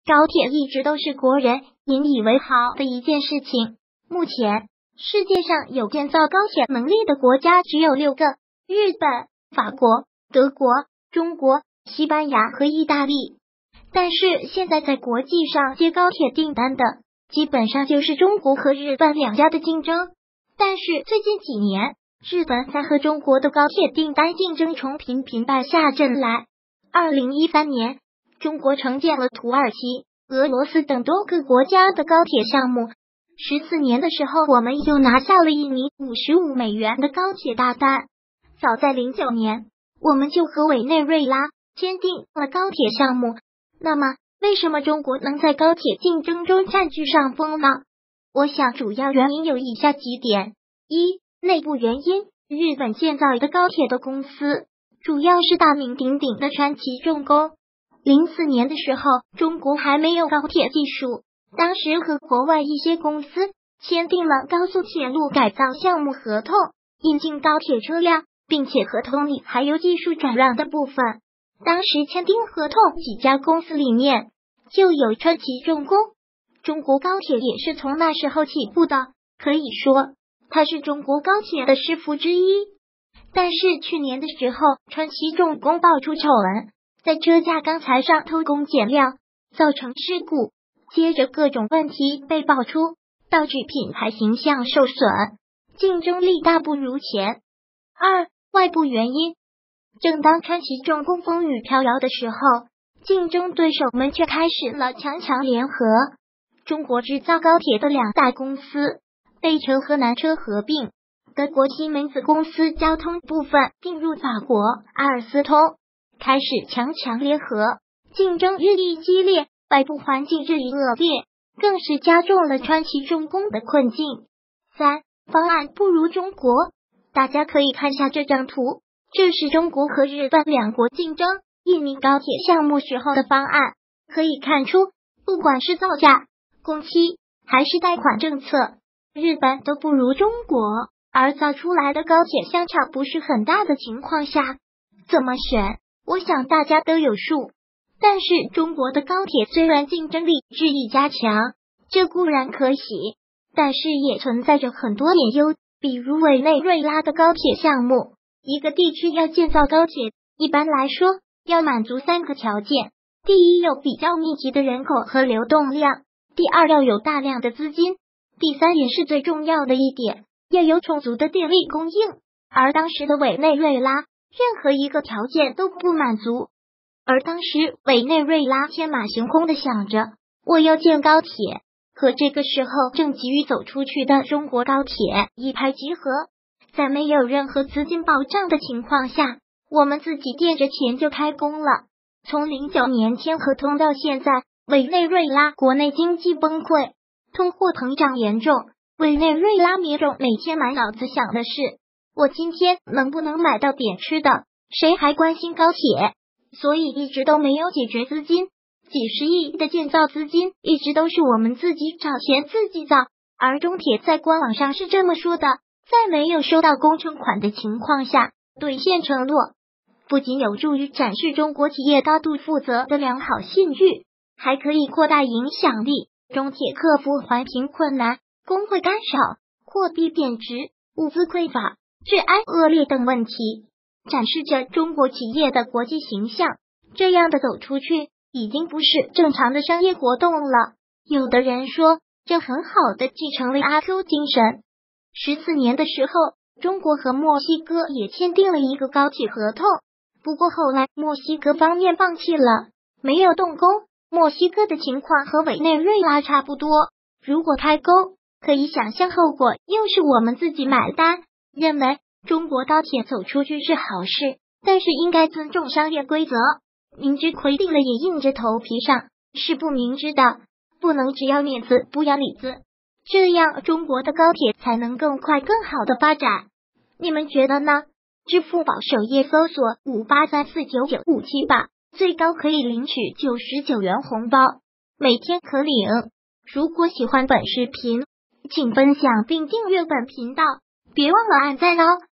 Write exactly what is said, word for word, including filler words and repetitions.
高铁一直都是国人引以为豪的一件事情。目前，世界上有建造高铁能力的国家只有六个：日本、法国、德国、中国、西班牙和意大利。但是现在在国际上接高铁订单的，基本上就是中国和日本两家的竞争。但是最近几年，日本在和中国的高铁订单竞争中频频败下阵来。二零一三年，中国承建了土耳其、俄罗斯等多个国家的高铁项目。十四年的时候，我们又拿下了印尼五十五美元的高铁大单。早在零九年，我们就和委内瑞拉签订了高铁项目。那么，为什么中国能在高铁竞争中占据上风呢？我想主要原因有以下几点：一、内部原因，日本建造的高铁的公司主要是大名鼎鼎的川崎重工。零四年的时候，中国还没有高铁技术，当时和国外一些公司签订了高速铁路改造项目合同，引进高铁车辆，并且合同里还有技术转让的部分。当时签订合同几家公司里面就有川崎重工，中国高铁也是从那时候起步的，可以说它是中国高铁的师傅之一。但是去年的时候，川崎重工爆出丑闻，在车架钢材上偷工减料，造成事故，接着各种问题被爆出，导致品牌形象受损，竞争力大不如前。二、外部原因，正当川崎重工风雨飘摇的时候，竞争对手们却开始了强强联合。中国制造高铁的两大公司北车和南车合并，德国西门子公司交通部分并入法国阿尔斯通，开始强强联合，竞争日益激烈，外部环境日益恶劣，更是加重了川崎重工的困境。三、方案不如中国。大家可以看下这张图，这是中国和日本两国竞争印尼高铁项目时候的方案。可以看出，不管是造价、工期还是贷款政策，日本都不如中国，而造出来的高铁相差不是很大的情况下，怎么选，我想大家都有数。但是中国的高铁虽然竞争力日益加强，这固然可喜，但是也存在着很多隐忧，比如委内瑞拉的高铁项目，一个地区要建造高铁，一般来说要满足三个条件：第一，有比较密集的人口和流动量；第二，要有大量的资金；第三，也是最重要的一点，要有充足的电力供应。而当时的委内瑞拉任何一个条件都不满足，而当时委内瑞拉天马行空的想着我要建高铁，和这个时候正急于走出去的中国高铁一拍即合。在没有任何资金保障的情况下，我们自己垫着钱就开工了。从零九年签合同到现在，委内瑞拉国内经济崩溃，通货膨胀严重，委内瑞拉民众每天满脑子想的是我今天能不能买到点吃的，谁还关心高铁？所以一直都没有解决资金，几十亿的建造资金一直都是我们自己找钱自己造。而中铁在官网上是这么说的，在没有收到工程款的情况下兑现承诺，不仅有助于展示中国企业高度负责的良好信誉，还可以扩大影响力。中铁克服环评困难、工会干扰、货币贬值、物资匮乏、治安恶劣等问题，展示着中国企业的国际形象。这样的走出去已经不是正常的商业活动了。有的人说，这很好的继承了阿 Q 精神。十四年的时候，中国和墨西哥也签订了一个高铁合同，不过后来墨西哥方面放弃了，没有动工。墨西哥的情况和委内瑞拉差不多，如果开工，可以想象后果又是我们自己买单。认为中国高铁走出去是好事，但是应该尊重商业规则，明知规定了也硬着头皮上是不明智的，不能只要面子不要里子，这样中国的高铁才能更快更好的发展。你们觉得呢？支付宝首页搜索五八三四九九五七吧，最高可以领取九十九元红包，每天可领。如果喜欢本视频，请分享并订阅本频道，别忘了按赞哦。